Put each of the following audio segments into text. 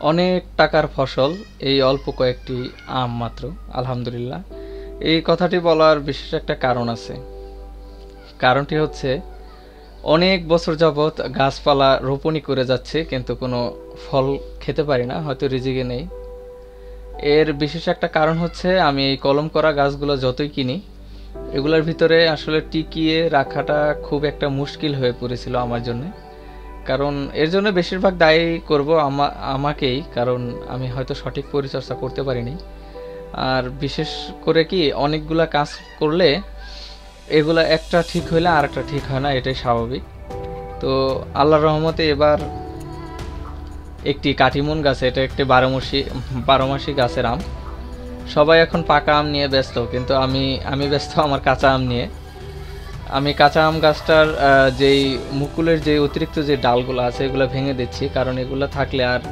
অনেক টাকার ফসল এই অল্প কয়েকটি আম মাত্র। আলহামদুলিল্লাহ। এই কথাটি বলার বিশেষ একটা কারণ আছে। কারণটি হচ্ছে অনেক বছর যাবৎ গাছপালা রোপণই করে যাচ্ছে, কিন্তু কোনো ফল খেতে পারি না, হয়তো রিজিকে নেই। এর বিশেষ একটা কারণ হচ্ছে আমি এই কলম করা গাছগুলো যতই কিনি, এগুলোর ভিতরে আসলে টিকিয়ে রাখাটা খুব একটা মুশকিল হয়ে পড়েছিল আমার জন্য। কারণ এর জন্য বেশিরভাগ দায়ী করব আমাকেই, কারণ আমি হয়তো সঠিক পরিচর্যা করতে পারিনি। আর বিশেষ করে কি, অনেকগুলা কাজ করলে এগুলা একটা ঠিক হইলে আর একটা ঠিক হয় না, এটাই স্বাভাবিক। তো আল্লাহর রহমতে এবার একটি কাটিমুন গাছে, এটা একটি বারোমাসি গাছের আম। সবাই এখন পাকা আম নিয়ে ব্যস্ত, কিন্তু আমি ব্যস্ত আমার কাঁচা আম নিয়ে। আমি কাঁচা আম গাছটার যেই মুকুলের যে অতিরিক্ত যে ডালগুলো আছে এগুলো ভেঙে দিচ্ছি, কারণ এগুলো থাকলে আর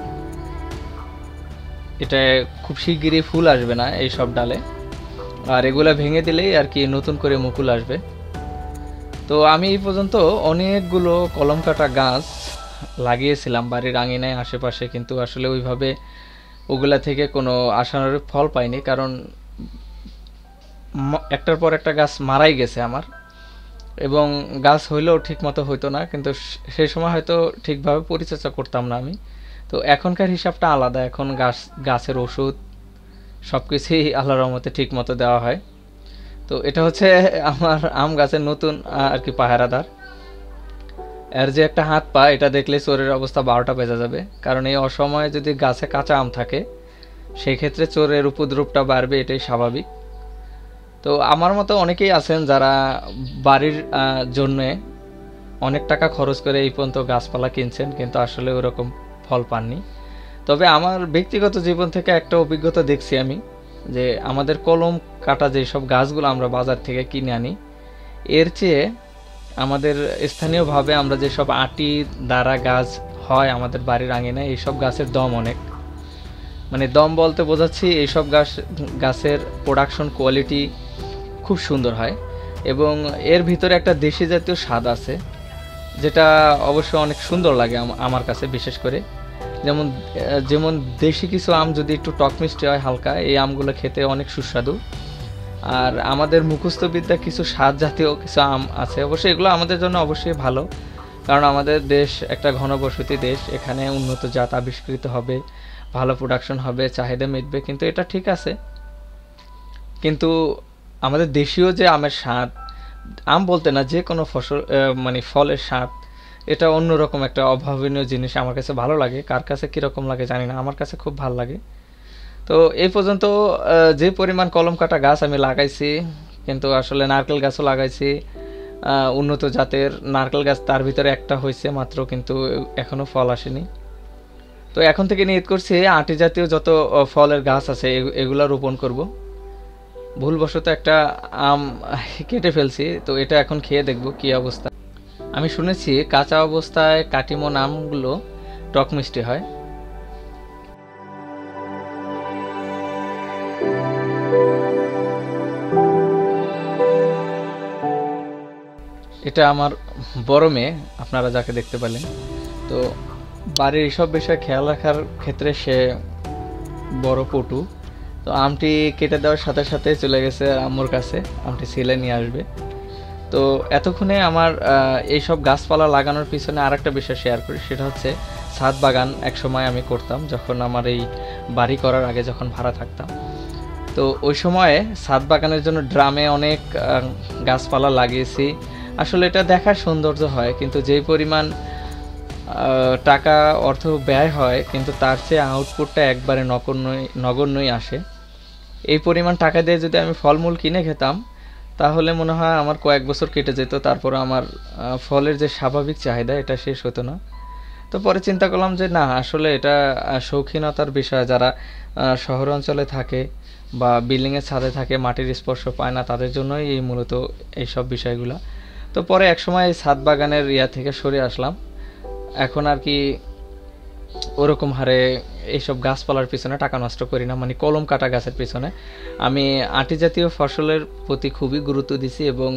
এটা খুব শিগগিরই ফুল আসবে না এই সব ডালে। আর এগুলা ভেঙে দিলেই আর কি নতুন করে মুকুল আসবে। তো আমি এই পর্যন্ত অনেকগুলো কলম কাটা গাছ লাগিয়েছিলাম বাড়ির আঙিনায় আশেপাশে, কিন্তু আসলে ওইভাবে ওগুলা থেকে কোনো আশানুরূপ ফল পাইনি, কারণ একটার পর একটা গাছ মারাই গেছে আমার। এবং গাছ হইলেও ঠিক মতো হইতো না, কিন্তু সেই সময় হয়তো ঠিকভাবে পরিচর্যা করতাম না আমি। তো এখনকার হিসাবটা আলাদা, এখন গাছের ওষুধ সব কিছুই আল্লাহর রহমতে ঠিক মতো দেওয়া হয়। তো এটা হচ্ছে আমার আম গাছের নতুন আর কি পাহারাদার। এর যে একটা হাত পা, এটা দেখলে চোরের অবস্থা 12টা বেজে যাবে, কারণ এই অসময়ে যদি গাছে কাঁচা আম থাকে সেই ক্ষেত্রে চোরের উপদ্রবটা বাড়বে, এটাই স্বাভাবিক। তো আমার মতো অনেকেই আছেন যারা বাড়ির জন্যে অনেক টাকা খরচ করে এই পর্যন্ত গাছপালা কিনছেন, কিন্তু আসলে ওরকম ফল পাননি। তবে আমার ব্যক্তিগত জীবন থেকে একটা অভিজ্ঞতা দেখছি আমি, যে আমাদের কলম কাটা যেসব গাছগুলো আমরা বাজার থেকে কিনে আনি, এর চেয়ে আমাদের স্থানীয়ভাবে আমরা যেসব আটি দ্বারা গাছ হয় আমাদের বাড়ির আঙিনায়, এইসব গাছের দম অনেক। মানে দম বলতে বোঝাচ্ছি এইসব গাছের প্রোডাকশন কোয়ালিটি খুব সুন্দর হয়, এবং এর ভিতরে একটা দেশি জাতীয় স্বাদ আছে, যেটা অবশ্য অনেক সুন্দর লাগে আমার কাছে। বিশেষ করে যেমন যেমন দেশি কিছু আম যদি একটু টক মিষ্টি হয় হালকা, এই আমগুলো খেতে অনেক সুস্বাদু। আর আমাদের মুখস্থ বিদ্যা কিছু স্বাদ জাতীয় কিছু আম আছে, অবশ্যই এগুলো আমাদের জন্য অবশ্যই ভালো, কারণ আমাদের দেশ একটা ঘনবসতি দেশ, এখানে উন্নত জাত আবিষ্কৃত হবে, ভালো প্রোডাকশন হবে, চাহিদা মিটবে, কিন্তু এটা ঠিক আছে। কিন্তু আমাদের দেশীয় যে আমের স্বাদ, আম বলতে না, যে কোনো ফসল মানে ফলের স্বাদ, এটা অন্যরকম একটা অভাবনীয় জিনিস। আমার কাছে ভালো লাগে, কার কাছে কীরকম লাগে জানি না, আমার কাছে খুব ভালো লাগে। তো এই পর্যন্ত যে পরিমাণ কলম কাটা গাছ আমি লাগাইছি, কিন্তু আসলে নারকেল গাছও লাগাইছি, উন্নত জাতের নারকেল গাছ, তার ভিতরে একটা হয়েছে মাত্র, কিন্তু এখনও ফল আসেনি। তো এখন থেকে নিয়ত করছি আটি জাতীয় যত ফলের গাছ আছে এগুলো রোপণ করব। ভুলবশত একটা আম কেটে ফেলছি, তো এটা এখন খেয়ে দেখব কি অবস্থা। আমি শুনেছি কাঁচা অবস্থায় কাটিমন আমগুলো টক মিষ্টি হয়। এটা আমার বড় মেয়ে, আপনারা যাকে দেখতে পেলেন। তো বাড়ির এইসব বিষয়ে খেয়াল রাখার ক্ষেত্রে সে বড় পটু। তো আমটি কেটে দেওয়ার সাথে সাথে চলে গেছে আম্মুর কাছে, আমটি ছিলে নিয়ে আসবে। তো এতক্ষণে আমার এইসব গাছপালা লাগানোর পিছনে আর একটা বিষয় শেয়ার করি, সেটা হচ্ছে ছাদ বাগান একসময় আমি করতাম, যখন আমার এই বাড়ি করার আগে যখন ভাড়া থাকতাম। তো ওই সময়ে ছাদ বাগানের জন্য ড্রামে অনেক গাছপালা লাগিয়েছি। আসলে এটা দেখার সৌন্দর্য হয়, কিন্তু যেই পরিমাণ টাকা অর্থ ব্যয় হয়, কিন্তু তার চেয়ে আউটপুটটা একবারে নগণ্যই আসে। এই পরিমাণ টাকা দিয়ে যদি আমি ফলমূল কিনে খেতাম, তাহলে মনে হয় আমার কয়েক বছর কেটে যেত, তারপর আমার ফলের যে স্বাভাবিক চাহিদা এটা শেষ হতো না। তো পরে চিন্তা করলাম যে না, আসলে এটা শৌখিনতার বিষয়। যারা শহর অঞ্চলে থাকে বা বিল্ডিংয়ের ছাদে থাকে, মাটির স্পর্শ পায় না, তাদের জন্যই এই মূলত এইসব বিষয়গুলো। তো পরে একসময় এই ছাদ বাগানের থেকে সরে আসলাম। এখন আর কি ওরকম হারে এইসব গাছপালার পিছনে টাকা নষ্ট করি না, মানে কলম কাটা গাছের পিছনে। আমি আটি জাতীয় ফসলের প্রতি খুবই গুরুত্ব দিছি, এবং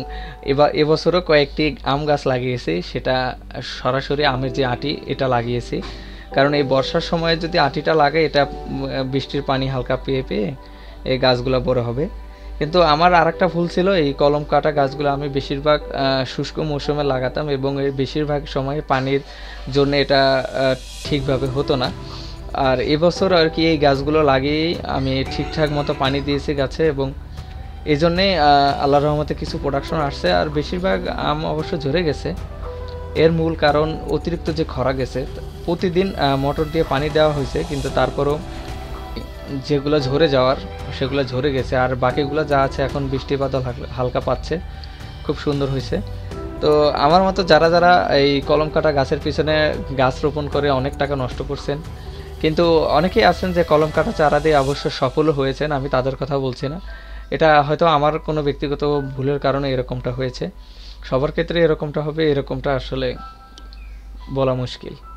এবছরও কয়েকটি আম গাছ লাগিয়েছি, সেটা সরাসরি আমের যে আটি এটা লাগিয়েছি। কারণ এই বর্ষার সময়ে যদি আটিটা লাগে এটা বৃষ্টির পানি হালকা পেয়ে পেয়ে এই গাছগুলো বড় হবে। কিন্তু আমার আরেকটা ভুল ছিল, এই কলম কাটা গাছগুলো আমি বেশিরভাগ শুষ্ক মৌসুমে লাগাতাম এবং এর বেশিরভাগ সময় পানির জন্য এটা ঠিকভাবে হতো না। আর এবছর আর কি এই গাছগুলো লাগিয়েই আমি ঠিকঠাক মতো পানি দিয়েছি গাছে, এবং এই জন্যে আল্লাহর রহমতে কিছু প্রোডাকশন আসছে। আর বেশিরভাগ আম অবশ্য ঝরে গেছে। এর মূল কারণ অতিরিক্ত যে খরা গেছে, প্রতিদিন মোটর দিয়ে পানি দেওয়া হয়েছে, কিন্তু তারপরও যেগুলো ঝরে যাওয়ার সেগুলো ঝরে গেছে, আর বাকিগুলো যা আছে এখন বৃষ্টিপাত হালকা পাচ্ছে, খুব সুন্দর হয়েছে। তো আমার মতো যারা যারা এই কলম কাটা গাছের পিছনে গাছ রোপণ করে অনেক টাকা নষ্ট করছেন, কিন্তু অনেকেই আছেন যে কলম কাটা চারা দিয়ে অবশ্য সফলও হয়েছেন, আমি তাদের কথা বলছি না। এটা হয়তো আমার কোনো ব্যক্তিগত ভুলের কারণে এরকমটা হয়েছে। সবার ক্ষেত্রে এরকমটা হবে এরকমটা আসলে বলা মুশকিল।